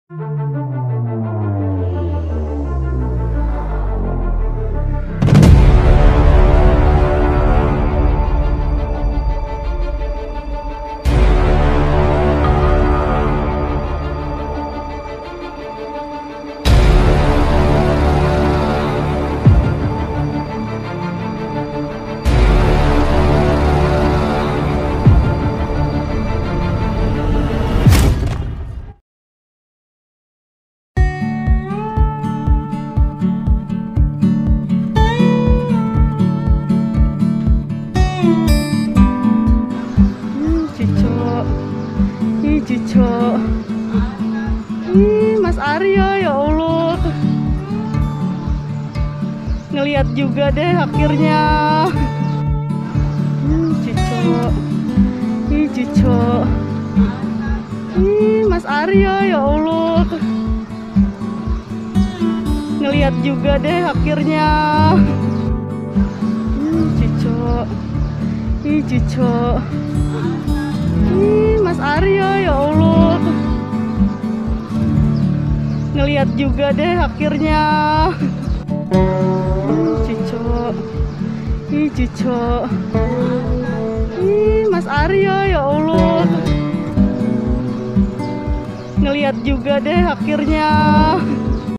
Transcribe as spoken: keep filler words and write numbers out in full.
Cico, ih Mas Aryo, ya Allah, ngeliat juga deh akhirnya. hmm, Cico, ih Cico, ih Mas Aryo, ya Allah, ngeliat juga deh akhirnya. hmm, Cico, ih Cico, ih Mas Aryo, ya Allah, ngeliat juga deh akhirnya. Cico, ih Cico, ih Mas Aryo, ya Allah, ngeliat juga deh akhirnya.